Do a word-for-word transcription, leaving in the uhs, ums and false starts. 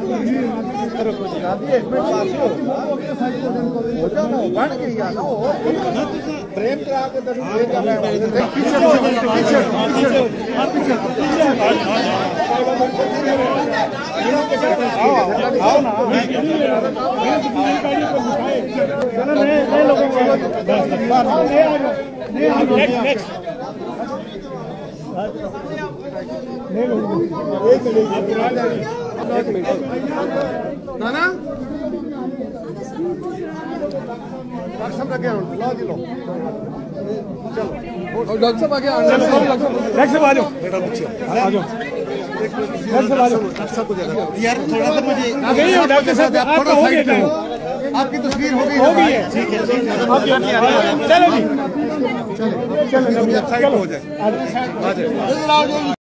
बन गई प्रेम करा के नाना डॉक्टर साहब लगे लो जी लो चलो डॉक्टर साहब आगे डॉक्टर साहब आ जाओ बेटा पीछे आ जाओ डॉक्टर साहब आ जाओ डॉक्टर साहब को यार थोड़ा सा मुझे नहीं हो डॉक्टर साहब आप थोड़ा साइड हो आपकी तस्वीर हो गई हो गई है ठीक है चलो जी चलो चलो साइड हो जाए आ जाओ